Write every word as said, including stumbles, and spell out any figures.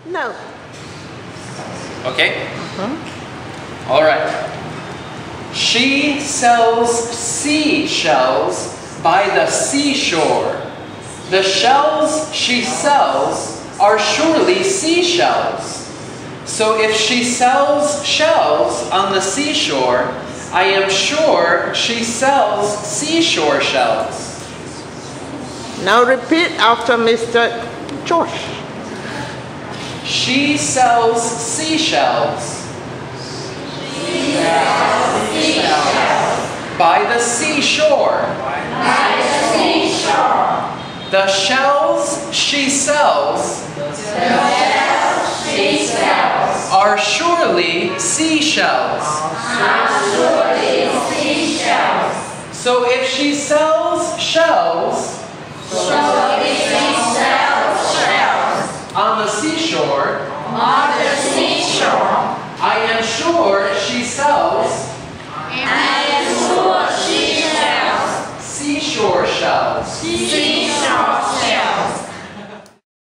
No. Okay? Uh-huh. All right. She sells seashells by the seashore. The shells she sells are surely seashells. So if she sells shells on the seashore, I am sure she sells seashore shells. Now repeat after Mister Josh. She sells seashells. She sells seashells by the seashore. by the seashore. The shells she sells The shells she sells are surely seashells. are surely seashells. So if she sells shells So if she sells shells on the seashore, on the seashore, I am sure she sells I am sure she sells seashore shells. seashore